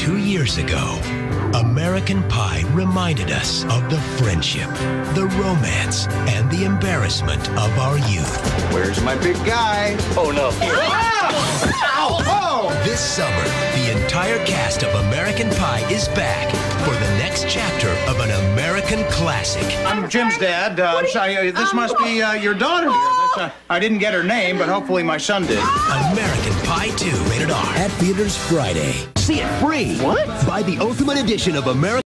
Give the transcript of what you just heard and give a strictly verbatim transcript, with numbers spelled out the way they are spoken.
Two years ago, American Pie reminded us of the friendship, the romance, and the embarrassment of our youth. Where's my big guy? Oh, no. Ow! Oh! This summer, the entire cast of American Pie is back for the next chapter of an American classic. I'm Jim's dad. Uh, I'm sorry, uh, this must be uh, your daughter here. This, uh, I didn't get her name, but hopefully my son did. American Pie two, rated R. At theaters Friday. See it free. What? Buy the Ultimate Edition of American